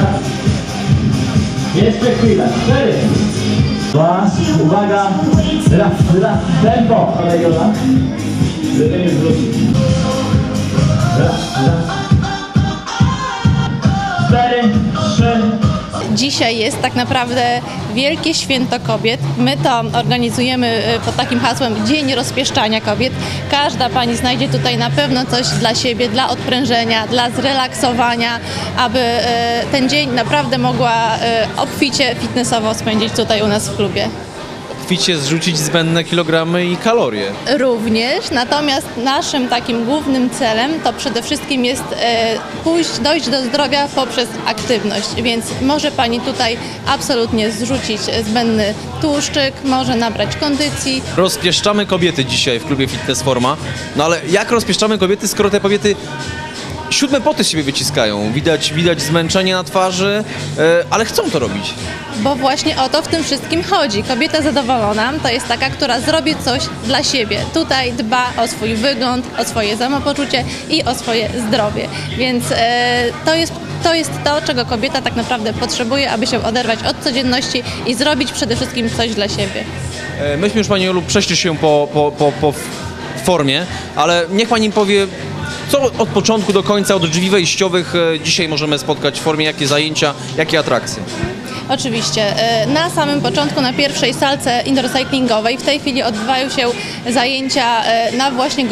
raz. Jeszcze chwilę. 4. 2. Uwaga. Raz. Tempo. Kolejna. Żeby nie zwrócić. Raz. 4, 3. Dzisiaj jest tak naprawdę Wielkie Święto Kobiet. My to organizujemy pod takim hasłem Dzień Rozpieszczania Kobiet. Każda pani znajdzie tutaj na pewno coś dla siebie, dla odprężenia, dla zrelaksowania, aby ten dzień naprawdę mogła obficie fitnessowo spędzić tutaj u nas w klubie. Obficie zrzucić zbędne kilogramy i kalorie. Również, natomiast naszym takim głównym celem to przede wszystkim jest dojść do zdrowia poprzez aktywność, więc może pani tutaj absolutnie zrzucić zbędny tłuszczyk, może nabrać kondycji. Rozpieszczamy kobiety dzisiaj w klubie Fitness Forma. No ale jak rozpieszczamy kobiety, skoro te kobiety 7 poty z siebie wyciskają? Widać zmęczenie na twarzy, ale chcą to robić. Bo właśnie o to w tym wszystkim chodzi. Kobieta zadowolona to jest taka, która zrobi coś dla siebie. Tutaj dba o swój wygląd, o swoje samopoczucie i o swoje zdrowie. Więc to jest to, czego kobieta tak naprawdę potrzebuje, aby się oderwać od codzienności i zrobić przede wszystkim coś dla siebie. Myśmy już, Pani Jolu, przeszli się po formie, ale niech Pani powie, co od początku do końca, od drzwi wejściowych dzisiaj możemy spotkać w formie, jakie zajęcia, jakie atrakcje? Oczywiście. Na samym początku, na pierwszej salce indoor cyclingowej w tej chwili odbywają się zajęcia na właśnie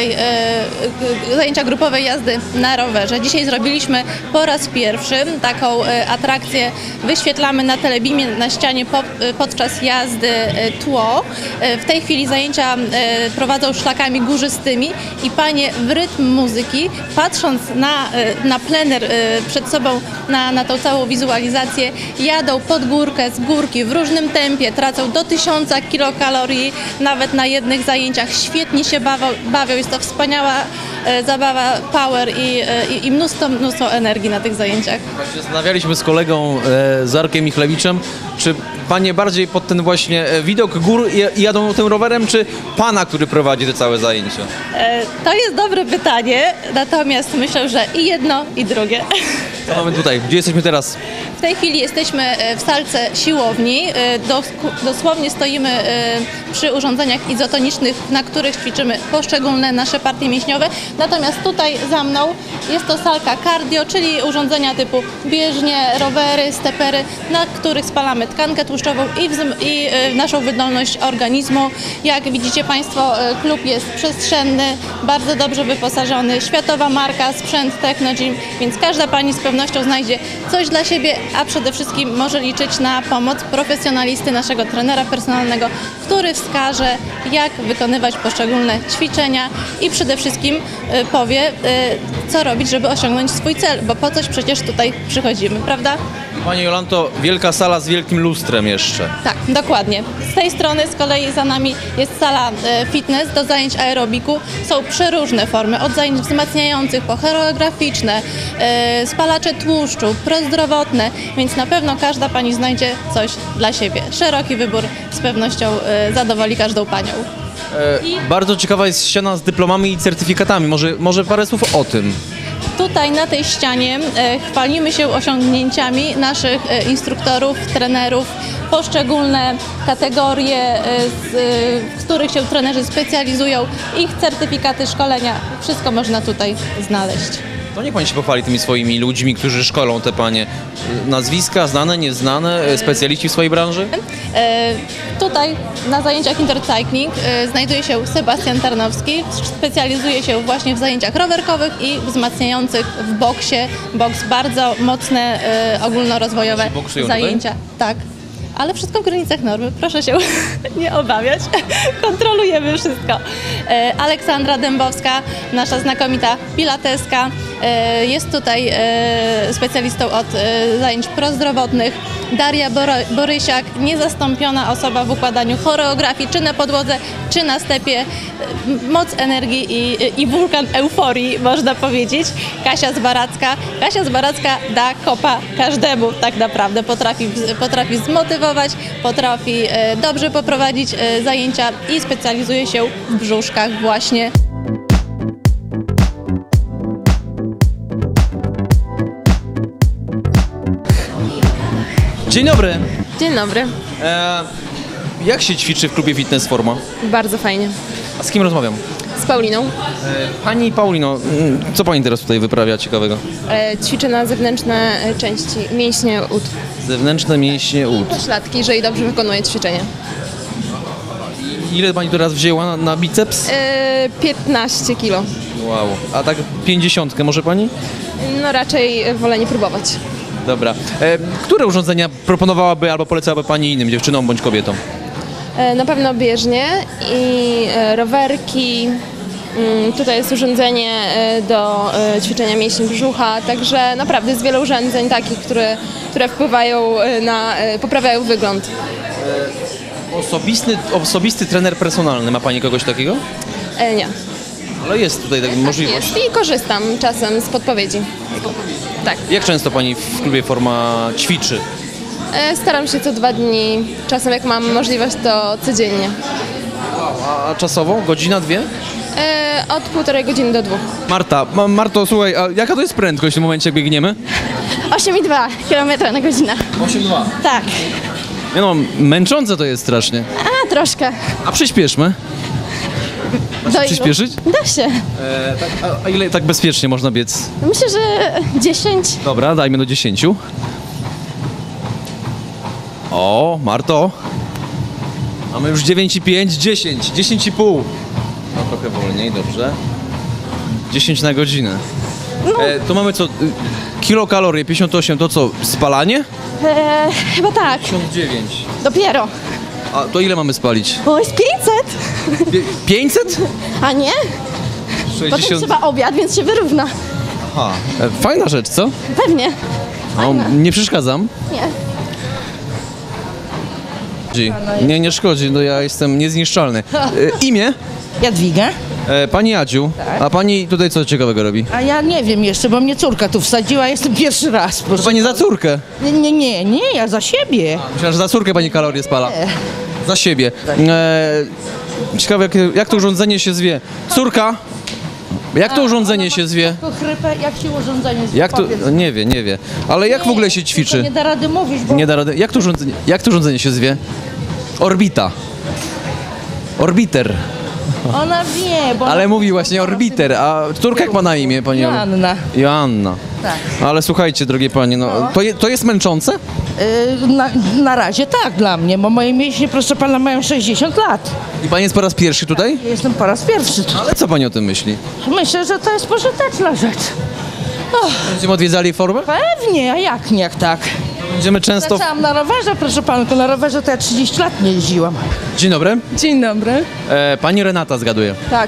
grupowej jazdy na rowerze. Dzisiaj zrobiliśmy po raz pierwszy taką atrakcję. Wyświetlamy na telebimie na ścianie podczas jazdy tło. W tej chwili zajęcia prowadzą szlakami górzystymi i panie w rytm muzyki, patrząc na plener przed sobą, na tą całą wizualizację, jadą pod górkę, z górki w różnym tempie, tracą do 1000 kilokalorii nawet na jednych zajęciach. Świetnie się bawią, jest to wspaniała zabawa, power i mnóstwo energii na tych zajęciach. Właśnie zastanawialiśmy z kolegą Zarkiem Michlewiczem, czy panie bardziej pod ten właśnie widok gór jadą tym rowerem, czy pana, który prowadzi te całe zajęcia? To jest dobre pytanie, natomiast myślę, że i jedno, i drugie. Co mamy tutaj? Gdzie jesteśmy teraz? W tej chwili jesteśmy w salce siłowni. Dosłownie stoimy przy urządzeniach izotonicznych, na których ćwiczymy poszczególne nasze partie mięśniowe. Natomiast tutaj za mną jest to salka cardio, czyli urządzenia typu bieżnie, rowery, stepery, na których spalamy tkankę tłuszczową i naszą wydolność organizmu. Jak widzicie Państwo, klub jest przestrzenny, bardzo dobrze wyposażony, światowa marka, sprzęt Technogym, więc każda pani z pewnością znajdzie coś dla siebie, a przede wszystkim może liczyć na pomoc profesjonalisty, naszego trenera personalnego, który wskaże, jak wykonywać poszczególne ćwiczenia i przede wszystkim powie, co robić, żeby osiągnąć swój cel, bo po coś przecież tutaj przychodzimy, prawda? Pani Jolanto, wielka sala z wielkim lustrem jeszcze. Tak, dokładnie. Z tej strony z kolei za nami jest sala fitness do zajęć aerobiku. Są przeróżne formy, od zajęć wzmacniających po choreograficzne, spalacze tłuszczu, prozdrowotne, więc na pewno każda pani znajdzie coś dla siebie. Szeroki wybór z pewnością zadowoli każdą panią. Bardzo ciekawa jest ściana z dyplomami i certyfikatami. Może parę słów o tym. Tutaj na tej ścianie chwalimy się osiągnięciami naszych instruktorów, trenerów, poszczególne kategorie, w których się trenerzy specjalizują, ich certyfikaty szkolenia, wszystko można tutaj znaleźć. To niech Pani się pochwali tymi swoimi ludźmi, którzy szkolą te panie. Nazwiska, znane, nieznane, specjaliści w swojej branży? Tutaj na zajęciach indoor cycling znajduje się Sebastian Tarnowski. Specjalizuje się właśnie w zajęciach rowerkowych i wzmacniających w boksie. Boks bardzo mocne, ogólnorozwojowe zajęcia. Tutaj? Tak. Ale wszystko w granicach normy, proszę się nie obawiać, kontrolujemy wszystko. Aleksandra Dębowska, nasza znakomita pilateska, jest tutaj specjalistą od zajęć prozdrowotnych. Daria Borysiak, niezastąpiona osoba w układaniu choreografii, czy na podłodze, czy na stepie. Moc energii i wulkan euforii, można powiedzieć. Kasia Zbaracka da kopa każdemu tak naprawdę. Potrafi zmotywować, potrafi dobrze poprowadzić zajęcia i specjalizuje się w brzuszkach właśnie. Dzień dobry. Dzień dobry. Jak się ćwiczy w klubie Fitness Forma? Bardzo fajnie. A z kim rozmawiam? Z Pauliną. Pani Paulino, co pani teraz tutaj wyprawia ciekawego? Ćwiczę na zewnętrzne części, mięśnie ud. Zewnętrzne mięśnie ud. Pośladki, jeżeli dobrze wykonuję ćwiczenie. Ile pani teraz wzięła na biceps? 15 kilo. Wow. A tak 50 może pani? No raczej wolę nie próbować. Dobra. Które urządzenia proponowałaby albo polecałaby pani innym dziewczynom bądź kobietom? Na pewno bieżnie i rowerki. Tutaj jest urządzenie do ćwiczenia mięśni brzucha, także naprawdę jest wiele urządzeń takich, które wpływają poprawiają wygląd. Osobisty trener personalny, ma pani kogoś takiego? Nie. Ale jest tutaj taka możliwość. Jest i korzystam czasem z podpowiedzi. Tak. Jak często pani w klubie Forma ćwiczy? Staram się co 2 dni, czasem jak mam możliwość to codziennie. A czasowo? Godzina, 2? Od 1,5 godziny do 2. Marto, słuchaj, a jaka to jest prędkość w tym momencie, jak biegniemy? 8,2 km na godzinę. 8,2. Tak. Nie no, męczące to jest strasznie. A, troszkę. A przyspieszmy. Do ilu? Przyspieszyć? Da się. A ile tak bezpiecznie można biec? Myślę, że 10. Dobra, dajmy do 10. O, Marto. Mamy już 9,5, 10, 10,5. No trochę wolniej, dobrze. 10 na godzinę. To mamy co? Kilokalorie, 58, to co? Spalanie? Chyba tak. 59. Dopiero. A to ile mamy spalić? O, jest 500. 500? A nie? Potem 60. trzeba obiad, więc się wyrówna. Aha. Fajna rzecz, co? Pewnie. No, nie przeszkadzam. Nie. Nie szkodzi, no ja jestem niezniszczalny. Imię? Jadwiga? Pani Jadziu, a pani tutaj co ciekawego robi? A ja nie wiem jeszcze, bo mnie córka tu wsadziła, jestem pierwszy raz. To Proszę. pani za córkę. Nie, ja za siebie. Myślałem, że za córkę pani kalorie spala. Za siebie. Ciekawe, jak to urządzenie się zwie. Córka, jak to urządzenie się zwie? To chrypę, jak się urządzenie zwie? Jak to? Powiedz. Nie wie. Ale jak w ogóle się To ćwiczy? nie da rady mówić, bo Nie da rady. Jak to urządzenie się zwie? Orbita. Orbiter. ona wie, bo... Ale mówi właśnie orbiter, a córka jak ma na imię, pani Olu? Joanna. Joanna. Tak. Ale słuchajcie, drogie panie, to jest męczące? Na razie tak dla mnie, bo moje mięśnie, proszę pana, mają 60 lat. I pani jest po raz pierwszy tutaj? Jestem po raz pierwszy tu. Ale co pani o tym myśli? Myślę, że to jest pożyteczna rzecz. Będziemy odwiedzali formę? Pewnie, a jak nie, jak tak. Będziemy często... Zaczęłam na rowerze, proszę pana, tylko na rowerze to ja 30 lat nie jeździłam. Dzień dobry. Dzień dobry. Pani Renata zgaduje. Tak,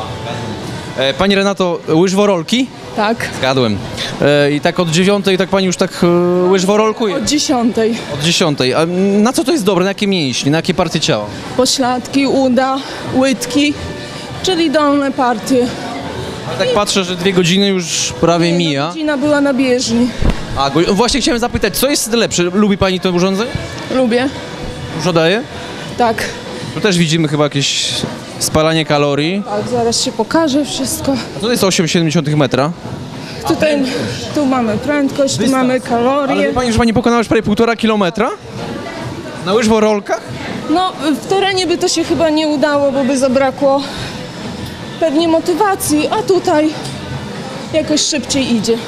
Pani Renato, łyżworolki? tak. Zgadłem. I tak od 9 tak pani już tak łyżworolkuje? 10. Od 10. A na co to jest dobre? Na jakie mięśnie? Na jakie partie ciała? Pośladki, uda, łydki, czyli dolne partie. Tak patrzę, że 2 godziny już prawie mija. Godzina była na bieżni. Właśnie chciałem zapytać, co jest lepsze? Lubi pani to urządzenie? Lubię. Dużo daje? Tak. Tu też widzimy chyba jakieś spalanie kalorii. Tak, zaraz się pokaże wszystko. A to jest 8,7 metra. Tutaj, tu mamy prędkość, tu mamy Ale kalorie. wie pani, że pani pokonała już prawie 1,5 kilometra? Na łyżworolkach? No, w terenie by to się chyba nie udało, bo by zabrakło pewnie motywacji, a tutaj jakoś szybciej idzie.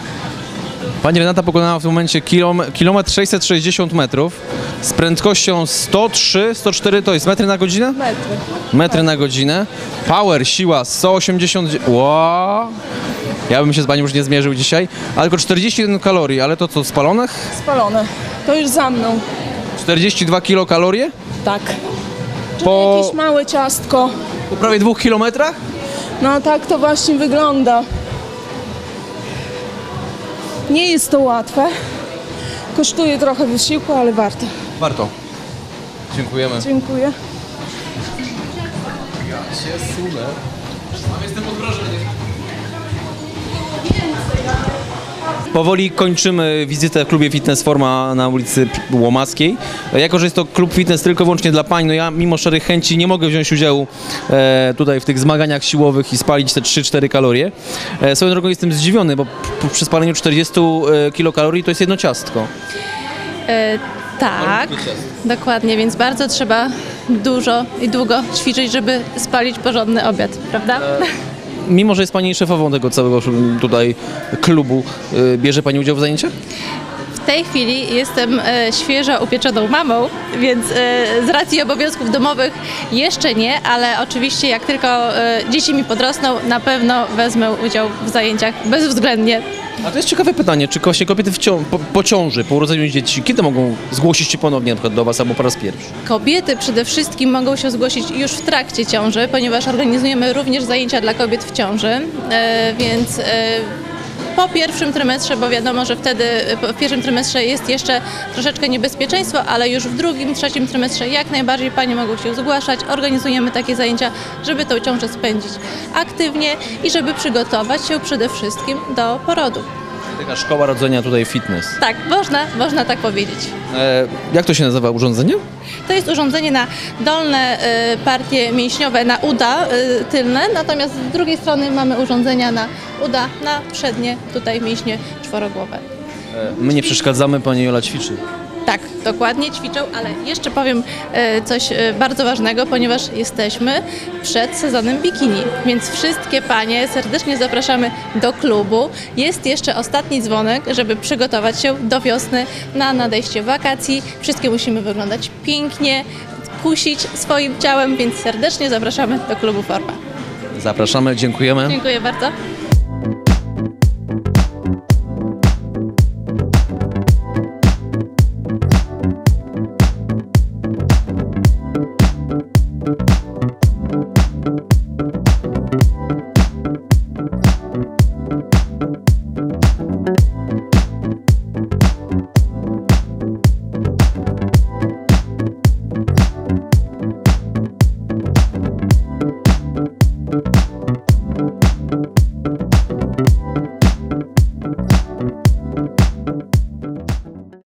Pani Renata pokonała w tym momencie kilometr 660 metrów z prędkością 103, 104 to jest metry na godzinę? Metry. Metry na godzinę. Power, siła 180. Wow. Ja bym się z panią już nie zmierzył dzisiaj. Ale tylko 41 kalorii, ale to co, spalonych? Spalone. To już za mną. 42 kilokalorie? Tak. Czyli Po- jakieś małe ciastko. Po prawie 2 kilometrach? No tak to właśnie wygląda. Nie jest to łatwe. Kosztuje trochę wysiłku, ale warto. Warto. Dziękujemy. Dziękuję. Jestem pod wrażeniem. Powoli kończymy wizytę w klubie Fitness Forma na ulicy Łomackiej. Jako że jest to klub fitness tylko wyłącznie dla pań, no ja mimo szczerych chęci nie mogę wziąć udziału tutaj w tych zmaganiach siłowych i spalić te 3-4 kalorie. Swoją drogą jestem zdziwiony, bo przy spaleniu 40 kilokalorii to jest jedno ciastko. Tak, dokładnie, więc bardzo trzeba dużo i długo ćwiczyć, żeby spalić porządny obiad, prawda? Mimo, że jest Pani szefową tego całego tutaj klubu, bierze Pani udział w zajęciach? W tej chwili jestem świeżo upieczoną mamą, więc z racji obowiązków domowych jeszcze nie, ale oczywiście jak tylko dzieci mi podrosną, na pewno wezmę udział w zajęciach bezwzględnie. A to jest ciekawe pytanie, czy właśnie kobiety po ciąży, po urodzeniu dzieci, kiedy mogą zgłosić się ponownie na przykład do Was albo po raz pierwszy? Kobiety przede wszystkim mogą się zgłosić już w trakcie ciąży, ponieważ organizujemy również zajęcia dla kobiet w ciąży, więc po pierwszym trymestrze, bo wiadomo, że wtedy w pierwszym trymestrze jest jeszcze troszeczkę niebezpieczeństwo, ale już w drugim, trzecim trymestrze jak najbardziej panie mogą się zgłaszać. Organizujemy takie zajęcia, żeby tą ciążę spędzić aktywnie i żeby przygotować się przede wszystkim do porodu. Taka szkoła rodzenia tutaj fitness. Tak, można tak powiedzieć. Jak to się nazywa urządzenie? To jest urządzenie na dolne partie mięśniowe, na uda tylne, natomiast z drugiej strony mamy urządzenia na uda, na przednie tutaj mięśnie czworogłowe. My nie przeszkadzamy, Pani Jola ćwiczy. Tak, dokładnie ćwiczą, ale jeszcze powiem coś bardzo ważnego, ponieważ jesteśmy przed sezonem bikini, więc wszystkie panie serdecznie zapraszamy do klubu. Jest jeszcze ostatni dzwonek, żeby przygotować się do wiosny na nadejście wakacji. Wszystkie musimy wyglądać pięknie, kusić swoim ciałem, więc serdecznie zapraszamy do klubu Forma. Zapraszamy, dziękujemy. Dziękuję bardzo.